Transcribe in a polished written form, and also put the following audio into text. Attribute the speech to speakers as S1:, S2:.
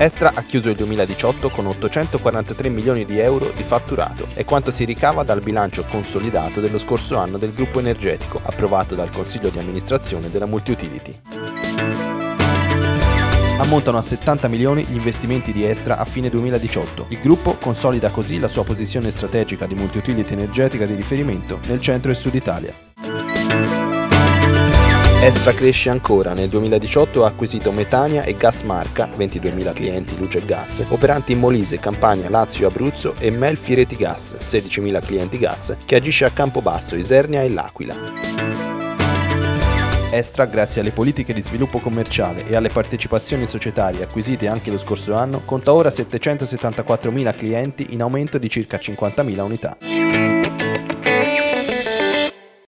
S1: Estra ha chiuso il 2018 con 843 milioni di euro di fatturato, è quanto si ricava dal bilancio consolidato dello scorso anno del gruppo energetico, approvato dal Consiglio di amministrazione della Multiutility. Ammontano a 70 milioni gli investimenti di Estra a fine 2018. Il gruppo consolida così la sua posizione strategica di multiutility energetica di riferimento nel centro e sud Italia. Estra cresce ancora, nel 2018 ha acquisito Metania e Gasmarca, 22.000 clienti luce e gas, operanti in Molise, Campania, Lazio e Abruzzo, e Melfi Reti Gas, 16.000 clienti gas, che agisce a Campobasso, Isernia e L'Aquila. Estra, grazie alle politiche di sviluppo commerciale e alle partecipazioni societarie acquisite anche lo scorso anno, conta ora 774.000 clienti in aumento di circa 50.000 unità.